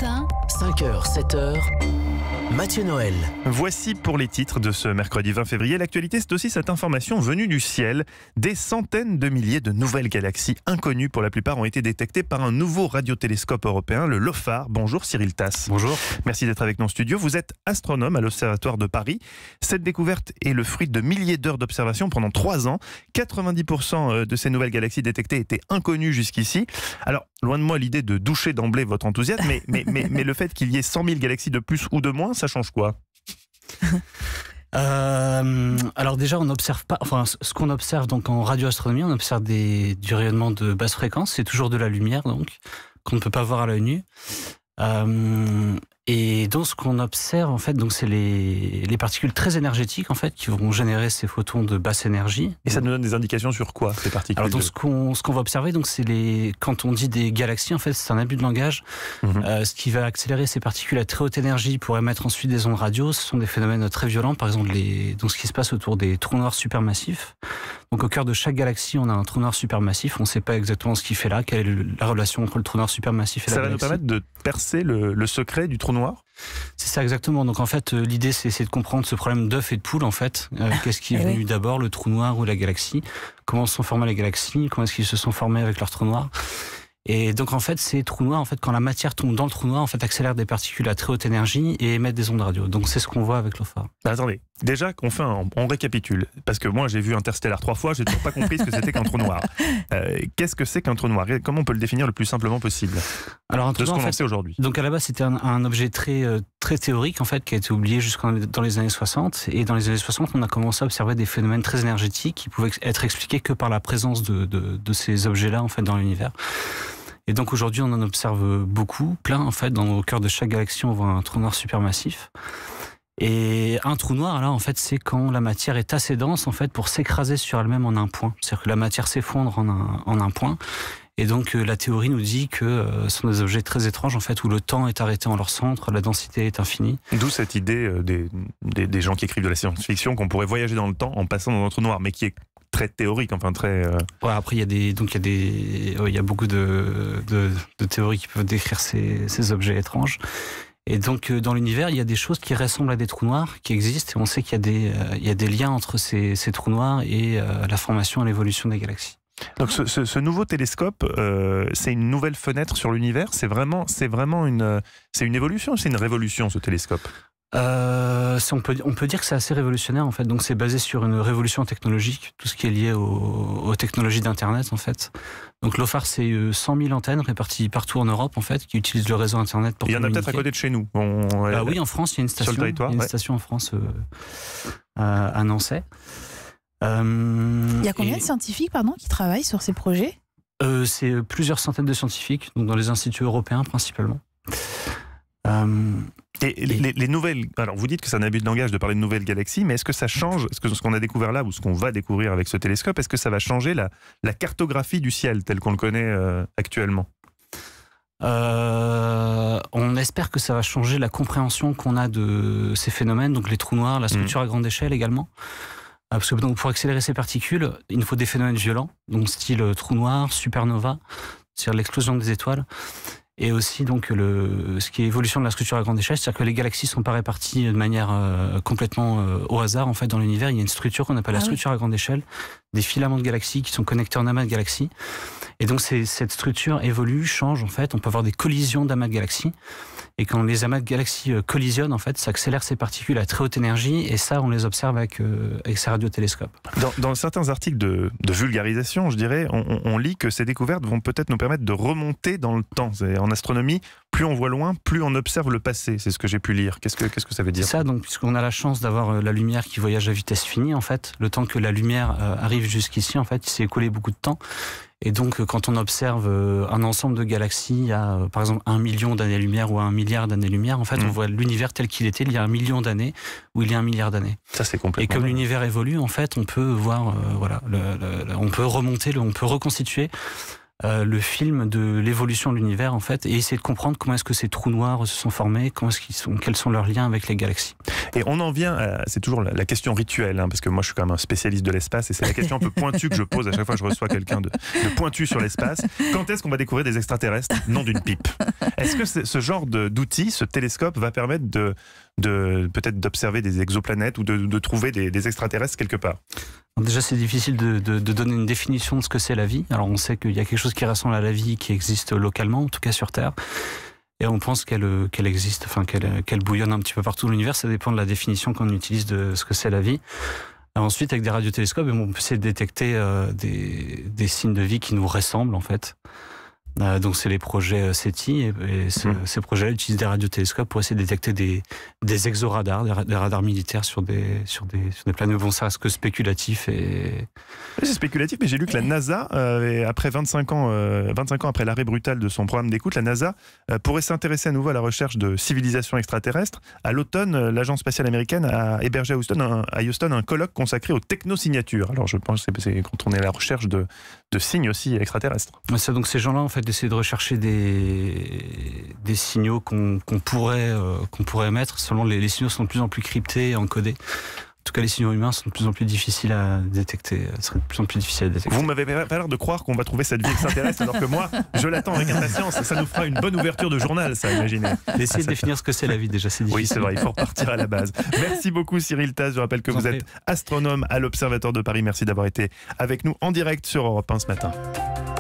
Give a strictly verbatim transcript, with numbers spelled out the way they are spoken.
matin, cinq heures, sept heures, Mathieu Noël. Voici pour les titres de ce mercredi vingt février. L'actualité, c'est aussi cette information venue du ciel. Des centaines de milliers de nouvelles galaxies inconnues pour la plupart ont été détectées par un nouveau radiotélescope européen, le LOFAR. Bonjour Cyril Tass. Bonjour. Merci d'être avec nous en studio. Vous êtes astronome à l'Observatoire de Paris. Cette découverte est le fruit de milliers d'heures d'observation pendant trois ans. quatre-vingt-dix pour cent de ces nouvelles galaxies détectées étaient inconnues jusqu'ici. Alors, loin de moi l'idée de doucher d'emblée votre enthousiasme, mais, mais, mais, mais le fait qu'il y ait cent mille galaxies de plus ou de moins, ça change quoi? euh, Alors déjà, on n'observe pas. Enfin, ce qu'on observe donc en radioastronomie, on observe des, du rayonnement de basse fréquence. C'est toujours de la lumière, donc qu'on ne peut pas voir à l'œil nu. Euh, et donc, ce qu'on observe, en fait, donc c'est les, les particules très énergétiques, en fait, qui vont générer ces photons de basse énergie. Et ça nous donne des indications sur quoi, ces particules? Alors, donc, ce qu'on ce qu'on va observer, donc, c'est les. Quand on dit des galaxies, en fait, c'est un abus de langage. Mmh. Euh, ce qui va accélérer ces particules à très haute énergie pour émettre ensuite des ondes radio. Ce sont des phénomènes très violents. Par exemple, les, donc, ce qui se passe autour des trous noirs supermassifs. Donc, au cœur de chaque galaxie, on a un trou noir supermassif. On ne sait pas exactement ce qu'il fait là, quelle est la relation entre le trou noir supermassif et ça la galaxie. Ça va nous permettre de percer le, le secret du trou noir? C'est ça exactement. Donc en fait, l'idée c'est de comprendre ce problème d'œuf et de poule en fait. Euh, Qu'est-ce qui est venu oui. d'abord, le trou noir ou la galaxie? Comment se sont formées les galaxies? Comment est-ce qu'ils se sont formés avec leur trou noir? Et donc en fait, ces trous noirs, en fait, quand la matière tombe dans le trou noir, en fait, accélère des particules à très haute énergie et émettent des ondes radio. Donc c'est ce qu'on voit avec LOFAR. Bah, attendez, déjà qu'on fait un, on récapitule, parce que moi j'ai vu Interstellar trois fois, j'ai toujours pas compris ce que c'était qu'un trou noir. Euh, Qu'est-ce que c'est qu'un trou noir? Comment on peut le définir le plus simplement possible? Alors un trou de ce noir, qu'on en en fait, sait aujourd'hui. Donc à la base, c'était un, un objet très euh, très théorique en fait, qui a été oublié jusqu'en dans les années soixante. Et dans les années soixante, on a commencé à observer des phénomènes très énergétiques qui pouvaient être expliqués que par la présence de, de, de ces objets-là en fait dans l'univers. Et donc aujourd'hui, on en observe beaucoup, plein en fait. Dans le cœur de chaque galaxie, on voit un trou noir supermassif. Et un trou noir, là, en fait, c'est quand la matière est assez dense en fait pour s'écraser sur elle-même en un point. C'est-à-dire que la matière s'effondre en un, en un point. Et donc euh, la théorie nous dit que euh, ce sont des objets très étranges en fait, où le temps est arrêté en leur centre, la densité est infinie. D'où cette idée euh, des, des, des gens qui écrivent de la science-fiction qu'on pourrait voyager dans le temps en passant dans un trou noir, mais qui est très théorique, enfin très. Euh... Ouais, après il y a des, donc il y a des, ouais, il y a beaucoup de, de, de théories qui peuvent décrire ces, ces objets étranges. Et donc euh, dans l'univers, il y a des choses qui ressemblent à des trous noirs qui existent, et on sait qu'il y a des, euh, il y a des liens entre ces, ces trous noirs et euh, la formation et l'évolution des galaxies. Donc ce, ce, ce nouveau télescope, euh, c'est une nouvelle fenêtre sur l'univers. C'est vraiment, c'est vraiment une, c'est une évolution, c'est une révolution ce télescope. Euh, on, peut, on peut dire que c'est assez révolutionnaire en fait. Donc c'est basé sur une révolution technologique, tout ce qui est lié au, aux technologies d'internet en fait. Donc LOFAR, c'est cent mille antennes réparties partout en Europe en fait, qui utilisent le réseau internet pour. Il y en a peut-être à côté de chez nous. On... Ah oui, en France, il y a une station. Sur le territoire, il y a une ouais. station en France euh, à, à Nançay. Euh, il y a combien et... de scientifiques pardon, qui travaillent sur ces projets? euh, C'est plusieurs centaines de scientifiques, donc dans les instituts européens principalement. Euh, et, et les, les nouvelles. Alors, vous dites que c'est un abus de langage de parler de nouvelles galaxies, mais est-ce que ça change? Est-ce que ce qu'on a découvert là, ou ce qu'on va découvrir avec ce télescope, est-ce que ça va changer la, la cartographie du ciel tel qu'on le connaît euh, actuellement? Euh, on espère que ça va changer la compréhension qu'on a de ces phénomènes, donc les trous noirs, la structure mmh. à grande échelle également. Parce que donc, pour accélérer ces particules, il nous faut des phénomènes violents, donc style trou noir, supernova, c'est-à-dire l'explosion des étoiles. Et aussi donc le, ce qui est évolution de la structure à grande échelle, c'est-à-dire que les galaxies ne sont pas réparties de manière euh, complètement euh, au hasard en fait dans l'univers. Il y a une structure qu'on appelle ah la structure oui. à grande échelle, des filaments de galaxies qui sont connectés en amas de galaxies. Et donc cette structure évolue, change en fait. On peut avoir des collisions d'amas de galaxies. Et quand les amas de galaxies euh, collisionnent, en fait, ça accélère ces particules à très haute énergie. Et ça, on les observe avec, euh, avec ces radiotélescopes. Dans, dans certains articles de, de vulgarisation, je dirais, on, on, on lit que ces découvertes vont peut-être nous permettre de remonter dans le temps. En astronomie, plus on voit loin, plus on observe le passé. C'est ce que j'ai pu lire. Qu'est-ce que, qu'est-ce que ça veut dire? C'est ça, donc, puisqu'on a la chance d'avoir la lumière qui voyage à vitesse finie, en fait. Le temps que la lumière euh, arrive jusqu'ici, en fait, il s'est écoulé beaucoup de temps. Et donc, quand on observe un ensemble de galaxies à, par exemple, un million d'années-lumière ou à un milliard d'années-lumière, en fait, mmh. on voit l'univers tel qu'il était il y a un million d'années ou il y a un milliard d'années. Ça, c'est complètement. Et comme l'univers évolue, en fait, on peut voir, euh, voilà, le, le, le, on peut remonter, le, on peut reconstituer euh, le film de l'évolution de l'univers en fait, et essayer de comprendre comment est-ce que ces trous noirs se sont formés, comment est-ce qu'ils sont, quels sont leurs liens avec les galaxies. Et on en vient, à, c'est toujours la, la question rituelle, hein, parce que moi je suis quand même un spécialiste de l'espace et c'est la question un peu pointue que je pose à chaque fois que je reçois quelqu'un de, de pointu sur l'espace. Quand est-ce qu'on va découvrir des extraterrestres? Non d'une pipe. Est-ce que ce genre d'outil, ce télescope, va permettre de, de peut-être d'observer des exoplanètes ou de, de trouver des, des extraterrestres quelque part? Déjà, c'est difficile de, de, de donner une définition de ce que c'est la vie. Alors, on sait qu'il y a quelque chose qui ressemble à la vie qui existe localement, en tout cas sur Terre. Et on pense qu'elle qu'elle existe, enfin qu'elle qu'elle bouillonne un petit peu partout dans l'univers. Ça dépend de la définition qu'on utilise de ce que c'est la vie. Ensuite, avec des radiotélescopes, on peut essayer de détecter euh, des, des signes de vie qui nous ressemblent, en fait. Euh, donc, c'est les projets SETI. Et, et ce, mmh. ces projets-là utilisent des radiotélescopes pour essayer de détecter des, des exoradars, des, des radars militaires sur des, sur des, sur des planètes. Bon, ça reste que spéculatif. Et... Oui, c'est spéculatif, mais j'ai lu que la NASA, euh, après vingt-cinq ans, euh, vingt-cinq ans après l'arrêt brutal de son programme d'écoute, la NASA euh, pourrait s'intéresser à nouveau à la recherche de civilisations extraterrestres. À l'automne, euh, l'agence spatiale américaine a hébergé à Houston, un, à Houston un colloque consacré aux technosignatures. Alors, je pense que c'est quand on est à la recherche de, de signes aussi extraterrestres. Ça, donc, ces gens-là, en fait, d'essayer de rechercher des, des signaux qu'on qu'on pourrait, euh, qu'on pourrait émettre. Selon les, les signaux sont de plus en plus cryptés et encodés. En tout cas, les signaux humains sont de plus en plus difficiles à détecter. Ce serait de plus en plus difficile à détecter. Vous m'avez pas l'air de croire qu'on va trouver cette vie extraterrestre, alors que moi, je l'attends avec impatience. Ça nous fera une bonne ouverture de journal, ça, imaginez. D'essayer de définir ce que c'est la vie, déjà, c'est difficile. Oui, c'est vrai, il faut repartir à la base. Merci beaucoup, Cyril Taz. Je rappelle que vous êtes astronome à l'Observatoire de Paris. Merci d'avoir été avec nous en direct sur Europe un ce matin.